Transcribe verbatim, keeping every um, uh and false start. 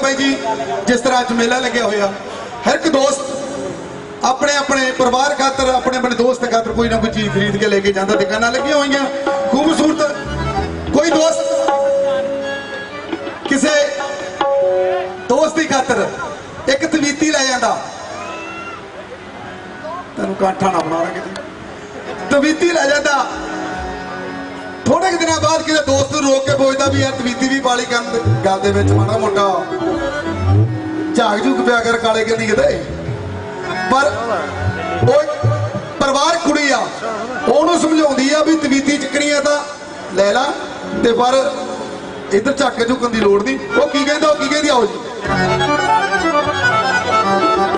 By जी जिस तरह अज मेला लग्या होया हर एक दोस्त अपने अपने परिवार खातर अपने अपने दोस्त खातर कोई ना कोई चीज खरीद के लेके जाता। दुकाना लगी हुई खूबसूरत कोई दोस्त किसी दोस्त की खातर एक तवीती लै जाता। तेन काठा ना बना कि तवीती लै जाता। थोड़े दिन बाद किसी दोस्त रोक के पुछता भी यार तवीती भी पाली कर गल दे माड़ा मोटा झाग झूक पिया कर काले कहती किते पर परिवार कुड़ी आ ओनू समझाउंदी आ भी तवीती चकनी है तो लै ला ते पर इधर झाके झुकन की लोड़ नहीं। वो की कहंदा वो की कहंदी आओ जी